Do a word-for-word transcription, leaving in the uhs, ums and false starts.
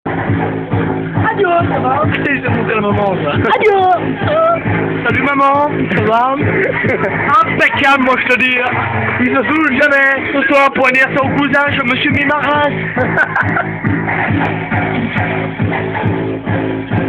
Adieu, ça va? J'ai monté la maman, ça. Adieu. Salut maman, ça va? Impeccable, moi je te dis. Il se saoule jamais. Ce soir, pour anniversaire au cousin, je me suis mis ma race.